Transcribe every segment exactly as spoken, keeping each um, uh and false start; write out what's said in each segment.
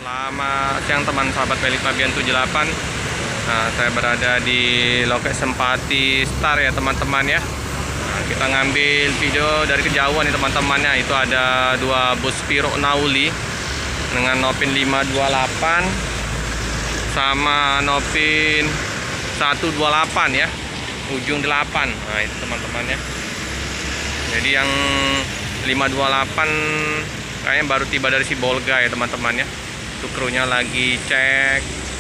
Selamat siang teman sahabat Pelik Pabian tujuh delapan. Nah, saya berada di lokasi Sempati Star ya teman-teman ya. Nah, kita ngambil video dari kejauhan nih teman-temannya. Itu ada dua bus Spiro Nauli dengan Nopin lima dua delapan sama Nopin satu dua delapan ya, ujung delapan. Nah itu teman-temannya. Jadi yang lima dua delapan kayaknya baru tiba dari Sibolga ya teman-teman ya. Itu krunya lagi cek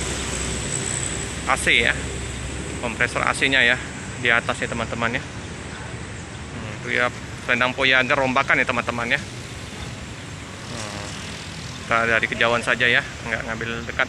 A C ya, kompresor A C nya ya di atas ya teman-teman ya. Hmm, itu ya selendang Voyager rombakan ya teman-teman ya. Hmm, kita dari kejauhan saja ya, nggak ngambil dekat.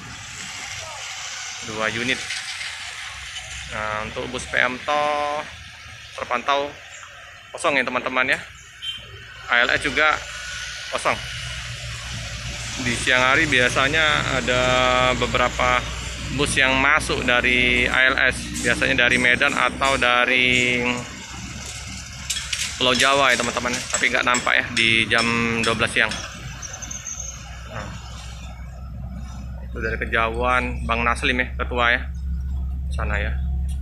Dua unit. Nah untuk bus P M T O terpantau kosong ya teman-teman ya. A L S juga kosong. Di siang hari biasanya ada beberapa bus yang masuk dari A L S, biasanya dari Medan atau dari Pulau Jawa ya teman-teman, tapi nggak nampak ya di jam dua belas siang. Nah, itu dari kejauhan Bang Naslim ya, ketua ya sana ya.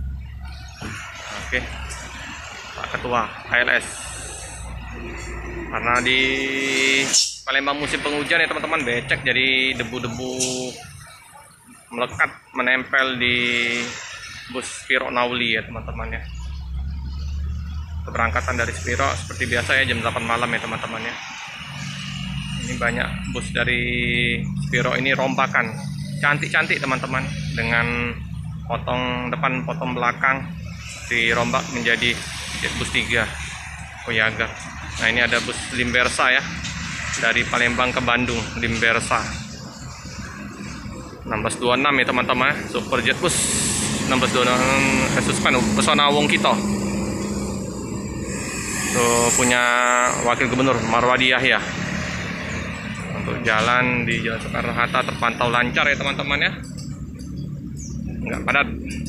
Oke, Pak Ketua A L S. Karena di Palembang musim penghujan ya teman-teman, becek, jadi debu-debu melekat menempel di bus Spiro Nauli ya teman-teman ya. Keberangkatan dari Spiro seperti biasa ya jam delapan malam ya teman-teman ya. Ini banyak bus dari Spiro ini rombakan, cantik-cantik teman-teman, dengan potong depan potong belakang dirombak menjadi bus tiga Voyager. Nah ini ada bus Limbersa ya, dari Palembang ke Bandung, Limbersa enam belas dua puluh enam ya teman-teman, Superjet bus enam belas dua puluh enam Suspen Pesona Wong Kito. Itu punya Wakil Gubernur Marwadi Yahya. Untuk jalan di Jalan Soekarno-Hatta terpantau lancar ya teman-teman ya, nggak padat.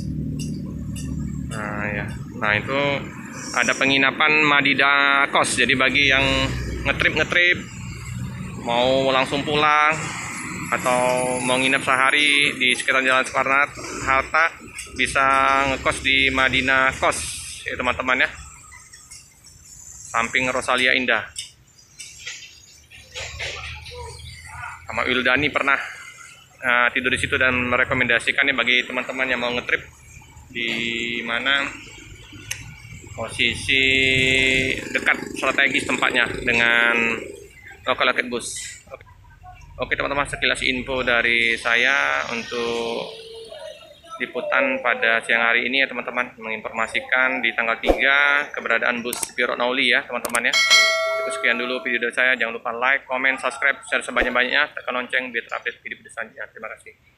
Nah ya, nah itu ada penginapan Madida Kos. Jadi bagi yang ngetrip ngetrip mau langsung pulang atau mau nginep sehari di sekitar Jalan Soekarno-Hatta, bisa ngekos di Madina Kos ya teman-teman ya, samping Rosalia Indah. Sama Wildani pernah uh, tidur di situ dan merekomendasikannya bagi teman-teman yang mau ngetrip di mana posisi dekat strategis tempatnya dengan local market bus. Oke teman-teman, sekilas info dari saya untuk liputan pada siang hari ini ya teman-teman, menginformasikan di tanggal tiga keberadaan bus Spiro Nauli ya teman-teman ya. Itu sekian dulu video dari saya. Jangan lupa like, comment, subscribe, share sebanyak-banyaknya, tekan lonceng biar terupdate video-video selanjutnya. Terima kasih.